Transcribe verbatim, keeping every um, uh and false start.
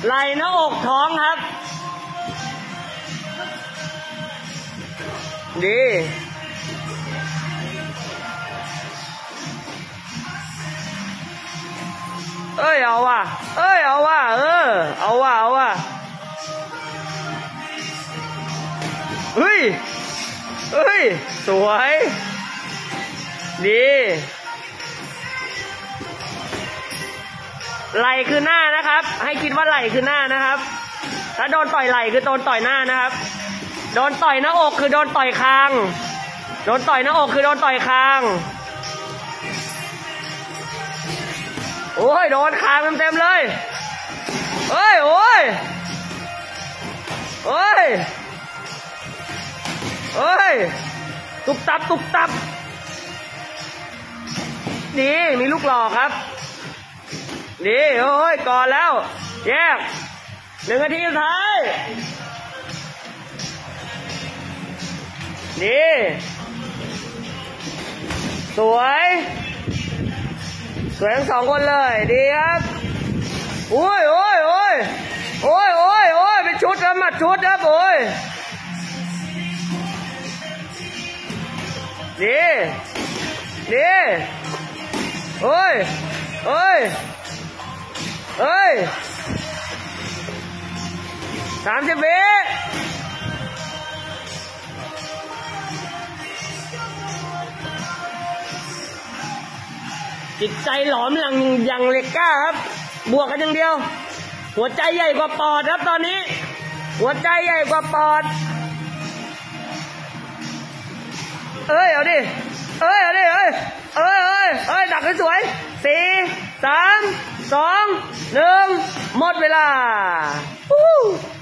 ไหล่หน้าอกท้องครับดีเอ้ยเอาว่ะเอ้ยเอาว่ะเออเอาว่ะเอาว่ะเฮ้ยเฮ้ยสวยดีไหล่คือหน้านะครับให้คิดว่าไหล่คือหน้านะครับถ้าโดนต่อยไหล่คือโดนต่อยหน้านะครับโดนต่อยหน้าอกคือโดนต่อยคางโดนต่อยหน้าอกคือโดนต่อยคางโอ้ยโดนคางเต็มๆเลยเฮ้ยโอ้ยเฮ้ยเฮ้ยตุบตับตุบตับดีมีลูกหล่อครับดีโอ้ยก่อนแล้วแยกหนึ่งนาทีสุดท้ายดีสวยสวยทั้งสองคนเลยดีครับโอ้ยโอ้ยโอ้ยโอ้ยโอ้ยโอ้ยเป็นชุดครับมัดชุดครับโอ้ยดีดีโอ้ยโอ้ยเอ้ยสามสิบวิจิตใจหลอมหลังอย่างเล็กก้าครับบวกกันอย่างเดียวหัวใจใหญ่กว่าปอดครับตอนนี้หัวใจใหญ่กว่าปอดเอ้ยเอาดิเอ้ยเอาดิเอ้ยเอ้ยเอ้ยเอ้ยดักให้สวยสี่สามสองหนึ่งหมดเวลา